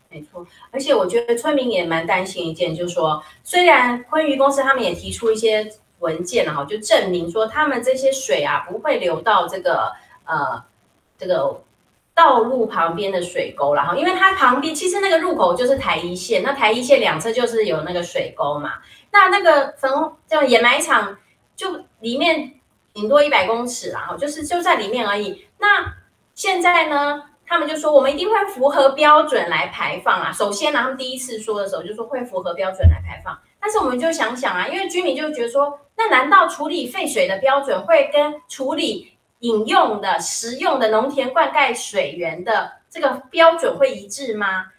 没错，而且我觉得村民也蛮担心一件，就是说，虽然昆鱼公司他们也提出一些文件哈，就证明说他们这些水啊不会流到这个呃这个道路旁边的水沟啦，因为它旁边其实那个入口就是台一线，那台一线两侧就是有那个水沟嘛，那那个焚这种掩埋场就里面顶多一百公尺啦，就是就在里面而已。那现在呢？他们就说我们一定会符合标准来排放啊。首先呢，他们第一次说的时候就说会符合标准来排放，但是我们就想想啊，因为居民就觉得说，那难道处理废水的标准会跟处理饮用的、食用的农田灌溉水源的这个标准会一致吗？